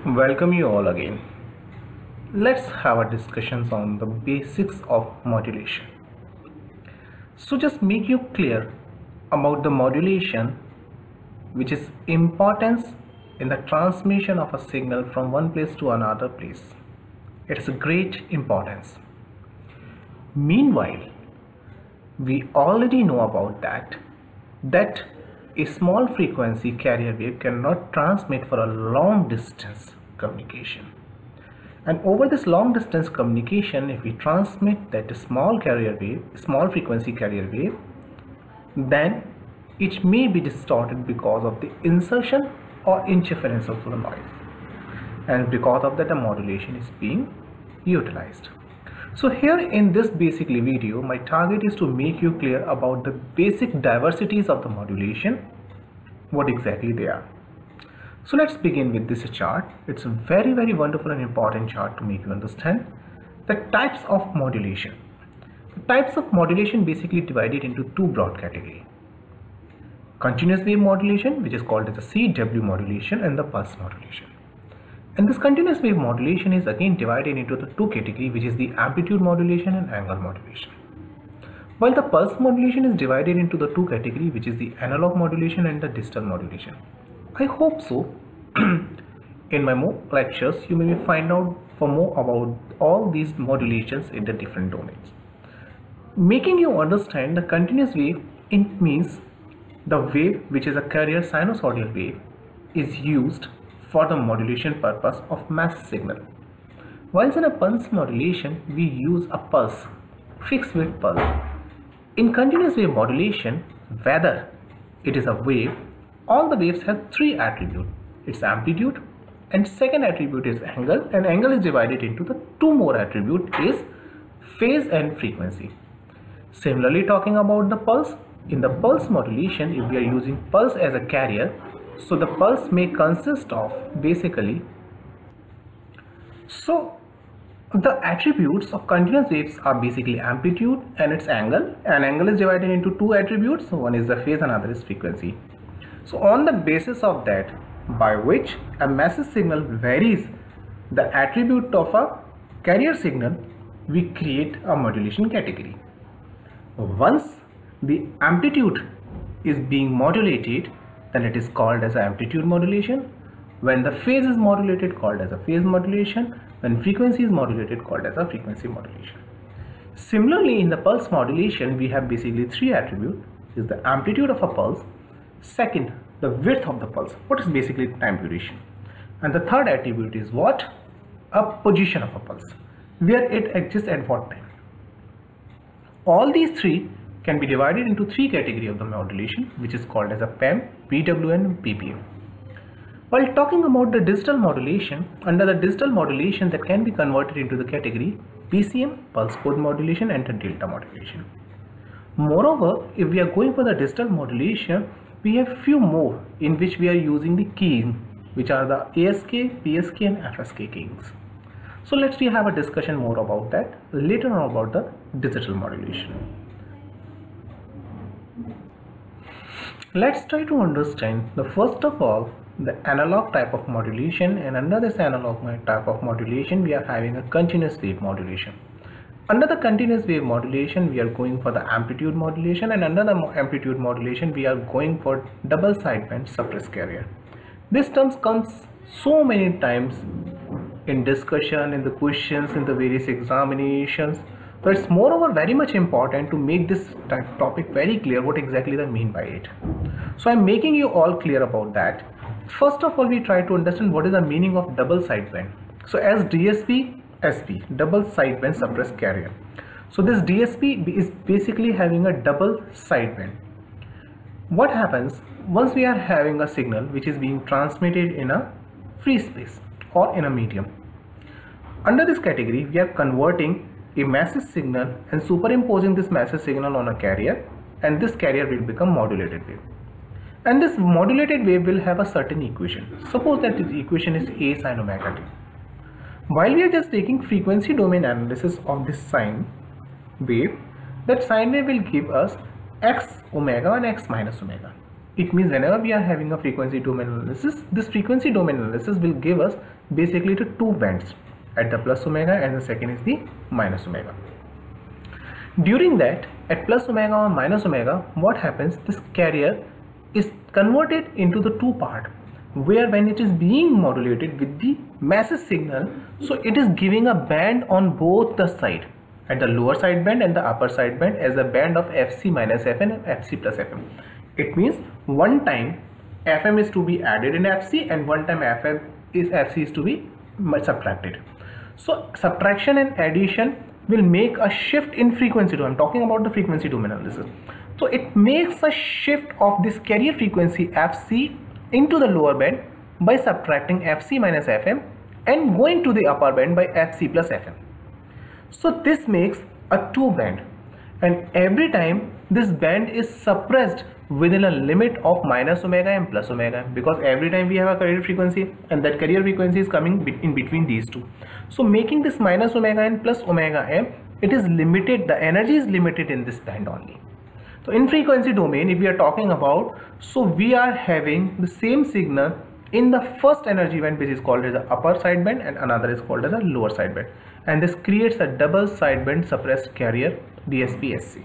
Welcome you all again. Let's have a discussion on the basics of modulation. So just make you clear about the modulation, which is importance in the transmission of a signal from one place to another place. It is a great importance. Meanwhile, we already know about that a small frequency carrier wave cannot transmit for a long distance communication. And over this long distance communication, if we transmit that small frequency carrier wave, then it may be distorted because of the insertion or interference of the noise. And because of that, the modulation is being utilized. So here in this basically video, my target is to make you clear about the basic diversities of the modulation, what exactly they are. So let's begin with this chart. It's a very wonderful and important chart to make you understand the types of modulation. The types of modulation basically divided into two broad categories. Continuous wave modulation, which is called as the CW modulation, and the pulse modulation. And this continuous wave modulation is again divided into the two categories, which is the amplitude modulation and angle modulation. While the pulse modulation is divided into the two categories, which is the analog modulation and the digital modulation. I hope so. In my more lectures, you may find out for more about all these modulations in the different domains. Making you understand the continuous wave, it means the wave, which is a carrier sinusoidal wave, is used for the modulation purpose of mass signal. Whilst in a pulse modulation, we use a pulse, fixed width pulse. In continuous wave modulation, whether it is a wave, all the waves have three attributes. It's amplitude, and second attribute is angle, and angle is divided into the two more attributes, is phase and frequency. Similarly, talking about the pulse, in the pulse modulation, if we are using pulse as a carrier, so the pulse may consist of basically, so the attributes of continuous waves are basically amplitude and its angle, and angle is divided into two attributes. So one is the phase, another is frequency. So on the basis of that, by which a massive signal varies the attribute of a carrier signal, we create a modulation category. Once the amplitude is being modulated, then it is called as amplitude modulation. When the phase is modulated, called as a phase modulation. When frequency is modulated, called as a frequency modulation. Similarly, in the pulse modulation, we have basically three attributes. Is the amplitude of a pulse, second, the width of the pulse, what is basically time duration, and the third attribute is what? A position of a pulse, where it exists at what time. All these three can be divided into three categories of the modulation, which is called as a PAM, PWM, and PPM. While talking about the digital modulation, under the digital modulation, that can be converted into the category PCM, pulse code modulation, and the delta modulation. Moreover, if we are going for the digital modulation, we have few more in which we are using the keys, which are the ASK, PSK, and FSK keys. So let's have a discussion more about that later on about the digital modulation. Let's try to understand the first of all the analog type of modulation, and under this analog type of modulation we are having a continuous wave modulation. Under the continuous wave modulation, we are going for the amplitude modulation, and under the amplitude modulation we are going for double sideband suppressed carrier. This term comes so many times in discussion, in the questions, in the various examinations. So it's moreover very much important to make this topic very clear what exactly they mean by it. So I'm making you all clear about that. First of all, we try to understand what is the meaning of double sideband. So as DSP, SP, double sideband suppressed carrier. So this DSP is basically having a double sideband. What happens once we are having a signal which is being transmitted in a free space or in a medium? Under this category, we are converting a massive signal and superimposing this massive signal on a carrier, and this carrier will become modulated wave. And this modulated wave will have a certain equation. Suppose that this equation is A sin omega t. While we are just taking frequency domain analysis of this sine wave, that sine wave will give us x omega and x minus omega. It means whenever we are having a frequency domain analysis, this frequency domain analysis will give us basically the two bands, at the plus omega and the second is the minus omega. During that, at plus omega or minus omega, what happens? This carrier is converted into the two part, where when it is being modulated with the massive signal, so it is giving a band on both the side, at the lower sideband and the upper sideband, as a band of Fc minus Fn and Fc plus Fm. It means one time Fm is to be added in Fc and one time Fc is to be subtracted. So subtraction and addition will make a shift in frequency domain. I'm talking about the frequency domain analysis. So it makes a shift of this carrier frequency Fc into the lower band by subtracting Fc minus Fm and going to the upper band by Fc plus Fm. So this makes a two band, and every time this band is suppressed within a limit of minus omega and plus omega, because every time we have a carrier frequency and that carrier frequency is coming in between these two. So making this minus omega and plus omega m, it is limited, the energy is limited in this band only. So in frequency domain, if we are talking about, so we are having the same signal in the first energy band, which is called as the upper sideband, and another is called as the lower sideband, and this creates a double sideband suppressed carrier DSP-SC.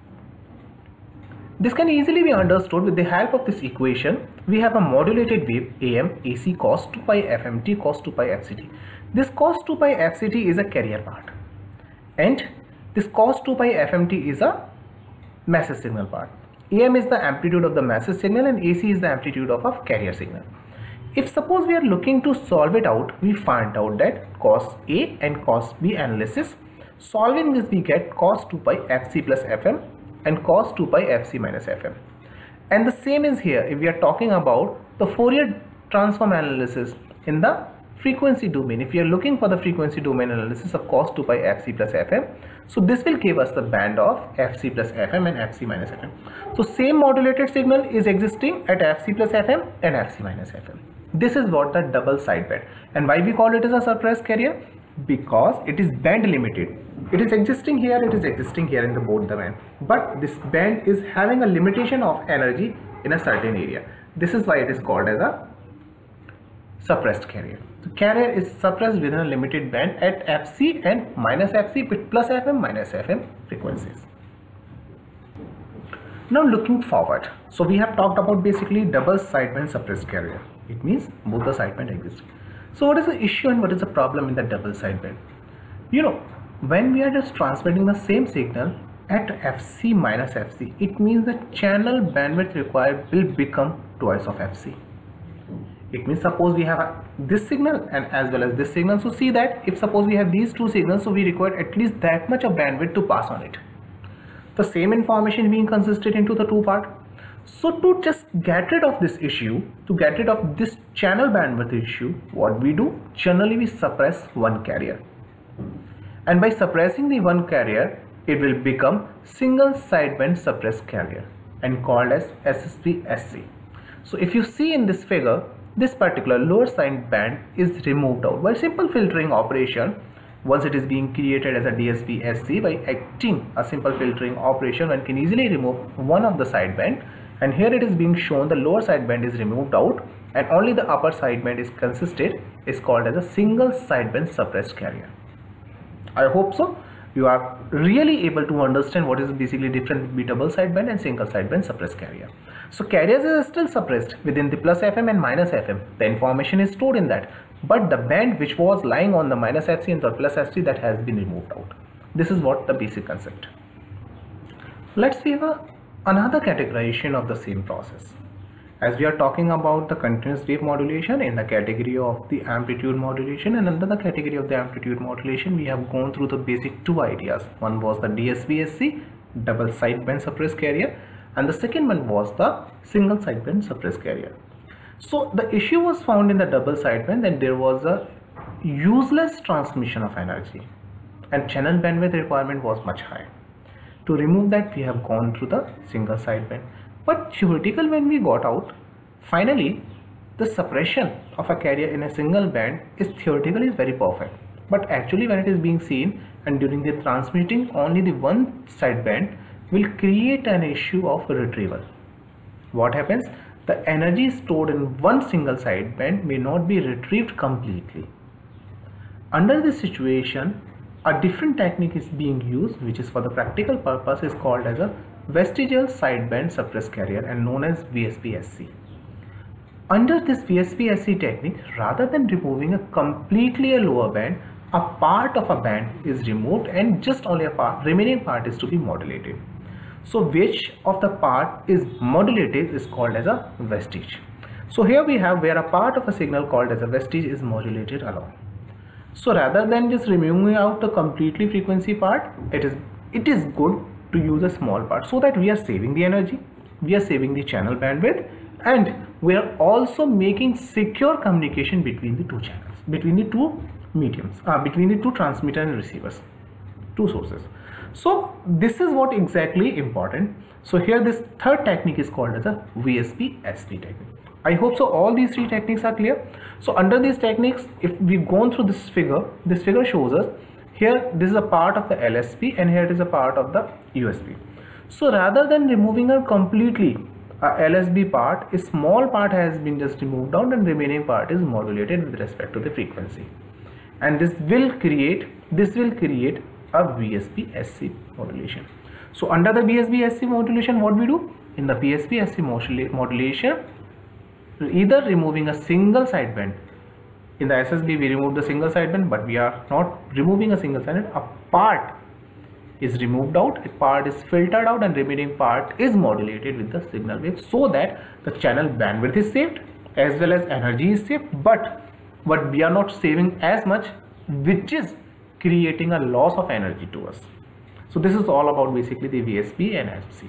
This can easily be understood with the help of this equation. We have a modulated wave AM AC cos 2 pi FMT cos 2 pi FCT. This cos 2 pi FCT is a carrier part, and this cos 2 pi FMT is a massive signal part. AM is the amplitude of the massive signal and AC is the amplitude of a carrier signal. If suppose we are looking to solve it out, we find out that cos A and cos B analysis. Solving this, we get cos 2 pi Fc plus Fm and cos 2 pi Fc minus Fm. And the same is here if we are talking about the Fourier transform analysis in the frequency domain. If we are looking for the frequency domain analysis of cos 2 pi Fc plus Fm, so this will give us the band of Fc plus Fm and Fc minus Fm. So same modulated signal is existing at Fc plus Fm and Fc minus Fm. This is what the double sideband, and why we call it as a suppressed carrier, because it is band limited. It is existing here, it is existing here in the both the band, but this band is having a limitation of energy in a certain area. This is why it is called as a suppressed carrier. The carrier is suppressed within a limited band at Fc and minus Fc with plus Fm minus Fm frequencies. Now looking forward, so we have talked about basically double sideband suppressed carrier. It means both the sideband exist. So what is the issue and what is the problem in the double sideband? You know, when we are just transmitting the same signal at Fc minus Fc, it means the channel bandwidth required will become twice of Fc. It means suppose we have this signal and as well as this signal. So see that if suppose we have these two signals, so we require at least that much of bandwidth to pass on it. The same information being consisted into the two part. So to just get rid of this issue, to get rid of this channel bandwidth issue, what we do? Generally we suppress one carrier. And by suppressing the one carrier, it will become single sideband suppressed carrier and called as SSP-SC. So if you see in this figure, this particular lower sideband is removed out by simple filtering operation. Once it is being created as a DSP-SC, by acting a simple filtering operation, one can easily remove one of the sideband, and here it is being shown the lower sideband is removed out and only the upper sideband is consisted, is called as a single sideband suppressed carrier. I hope so you are really able to understand what is basically difference between double sideband and single sideband suppressed carrier. So carriers are still suppressed within the plus FM and minus FM. The information is stored in that, but the band which was lying on the minus Fc and the plus Fc, that has been removed out. This is what the basic concept. Let's see another categorization of the same process. As we are talking about the continuous wave modulation in the category of the amplitude modulation, and under the category of the amplitude modulation, we have gone through the basic two ideas. One was the DSP-SC, double sideband suppressed carrier, and the second one was the single sideband suppressed carrier. So the issue was found in the double sideband that there was a useless transmission of energy and channel bandwidth requirement was much high. To remove that, we have gone through the single sideband. But theoretical, when we got out, finally the suppression of a carrier in a single band is theoretically very perfect. But actually when it is being seen and during the transmitting only the one sideband will create an issue of retrieval. what happens? The energy stored in one single sideband may not be retrieved completely. Under this situation, a different technique is being used, which is for the practical purpose is called as a vestigial sideband suppressed carrier and known as VSP-SC. Under this VSP-SC technique, rather than removing a completely a lower band, a part of a band is removed and just only a remaining part is to be modulated. So which of the part is modulated is called as a vestige. So here we have where a part of a signal called as a vestige is modulated along. So rather than just removing out the completely frequency part, it is good to use a small part so that we are saving the energy, we are saving the channel bandwidth, and we are also making secure communication between the two channels, between the two mediums, between the two transmitter and receivers, two sources. So this is what exactly important. So here this third technique is called as a VSP-SC technique. I hope so all these three techniques are clear. So under these techniques, if we've gone through this figure shows us here this is a part of the LSB and here it is a part of the USB. So rather than removing a completely LSB part, a small part has been just removed out and remaining part is modulated with respect to the frequency, and this will create a VSP-SC modulation. So under the VSP-SC modulation, what we do in the VSP-SC modulation, either removing a single sideband. In the SSB we remove the single sideband, but we are not removing a single sideband. A part is removed out, a part is filtered out, and remaining part is modulated with the signal wave so that the channel bandwidth is saved as well as energy is saved, but we are not saving as much, which is creating a loss of energy to us. So this is all about basically the VSP and SC.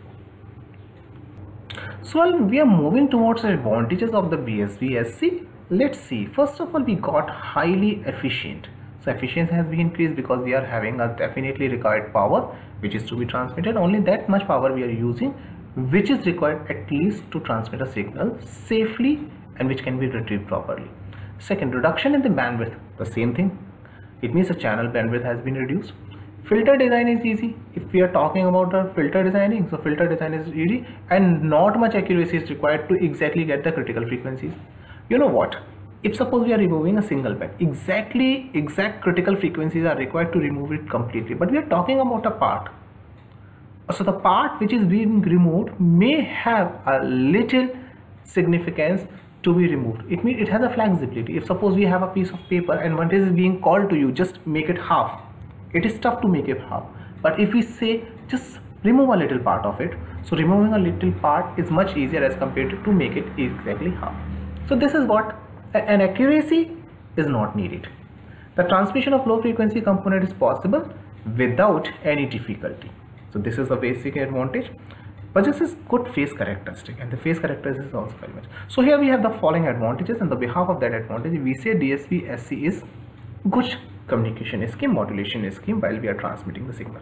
So while we are moving towards the advantages of the VSP-SC, let's see. First of all, we got highly efficient. So efficiency has been increased because we are having a definitely required power which is to be transmitted. Only that much power we are using, which is required at least to transmit a signal safely and which can be retrieved properly. Second, reduction in the bandwidth, the same thing. It means the channel bandwidth has been reduced. Filter design is easy. If we are talking about the filter designing, so filter design is easy and not much accuracy is required to exactly get the critical frequencies. You know what? If suppose we are removing a single band, exact critical frequencies are required to remove it completely, but we are talking about a part. So the part which is being removed may have a little significance to be removed. It means it has a flexibility. If suppose we have a piece of paper and one is being called to you, just make it half. It is tough to make it half. But if we say just remove a little part of it, so removing a little part is much easier as compared to make it exactly half. So this is what an accuracy is not needed. The transmission of low frequency component is possible without any difficulty. So this is a basic advantage. But this is good phase characteristic, and the phase characteristic is also very much. So here we have the following advantages, and on behalf of that advantage, we say DSP-SC is good communication scheme, modulation scheme while we are transmitting the signal.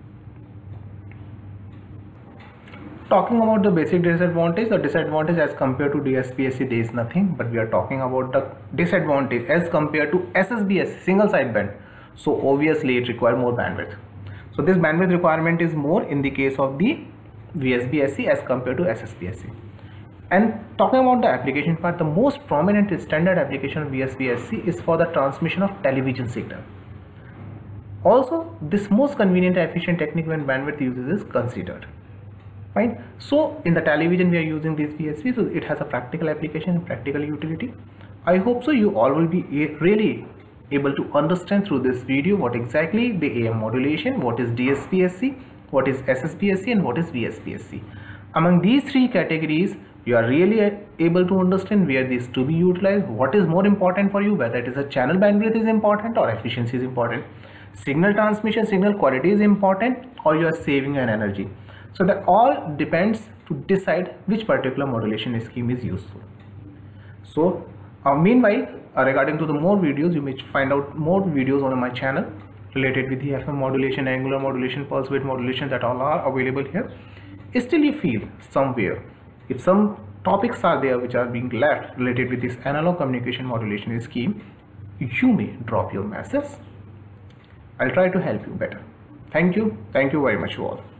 Talking about the basic disadvantage, the disadvantage as compared to DSP-SC, there is nothing, but we are talking about the disadvantage as compared to SSB-SC, single sideband. So obviously it requires more bandwidth. So this bandwidth requirement is more in the case of the VSP-SC as compared to SSB-SC. And talking about the application part, the most prominent standard application of VSP-SC is for the transmission of television signal. Also, this most convenient and efficient technique when bandwidth uses is considered. Fine. So in the television we are using this VSP, so it has a practical application and practical utility. I hope so you all will be really able to understand through this video what exactly the AM modulation, what is DSP-SC, what is SSB-SC, and what is VSP-SC. Among these three categories, you are really able to understand where these to be utilized, what is more important for you, whether it is a channel bandwidth is important or efficiency is important, signal transmission, signal quality is important, or you are saving an energy. So that all depends to decide which particular modulation scheme is useful. So meanwhile, regarding to the more videos, you may find out more videos on my channel related with the FM modulation, angular modulation, pulse width modulation, that all are available here. Still you feel somewhere, if some topics are there which are being left related with this analog communication modulation scheme, you may drop your message. I'll try to help you better. Thank you very much you all.